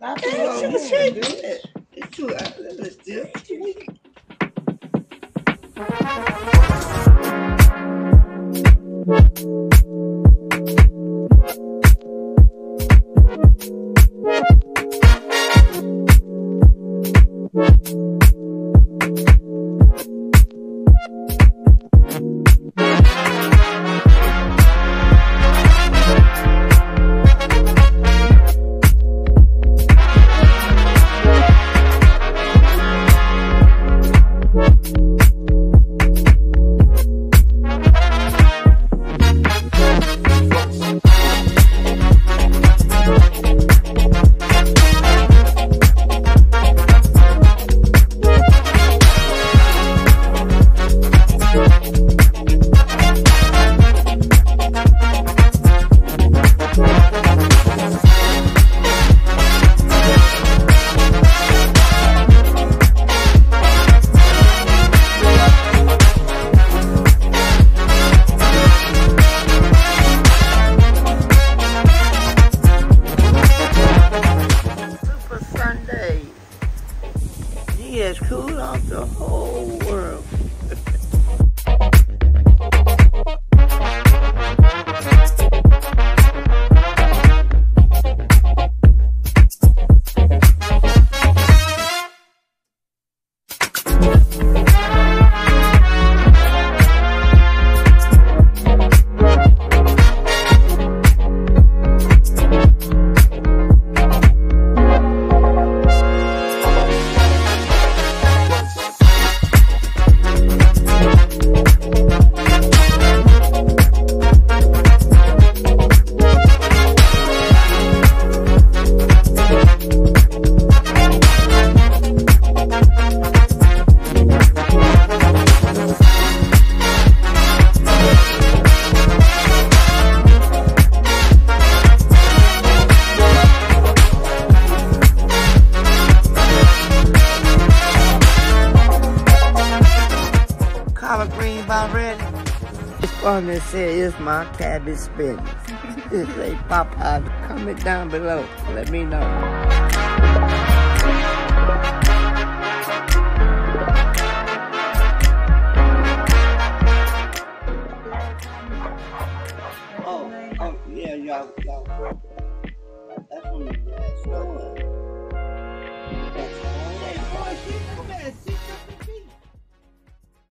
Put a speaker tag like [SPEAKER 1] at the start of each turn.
[SPEAKER 1] Not too long. This is good. It's too. Let's do it. He has cooled off the whole world. Collard green about ready. This one that said it's my cabbage business. It say Popeye. Comment down below. Let me know. Oh, yeah, y'all.